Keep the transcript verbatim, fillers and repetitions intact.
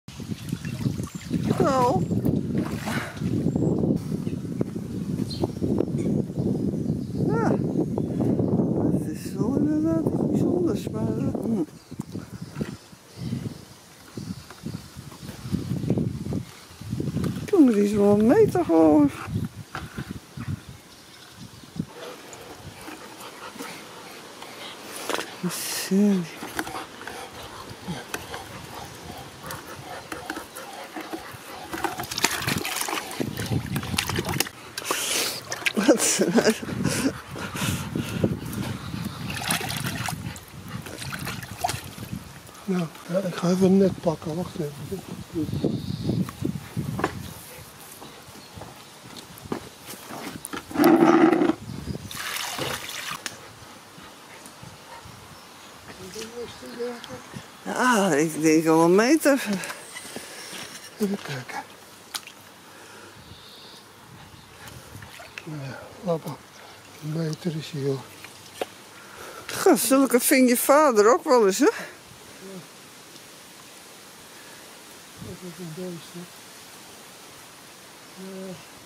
Nou. Ja. Het is wel inderdaad iets bijzonders, maar... Uh, Jongen, die is wel een meter gewoon. Zo. Wat? Nou, ja, ik ga even een net pakken, wacht even. Ja, ik denk al een meter. Even kijken. Nou ja, papa, een meter is hier. Goh, zulke ving je vader ook wel eens, hè? Ja. Dat is een beest, hè. Ja.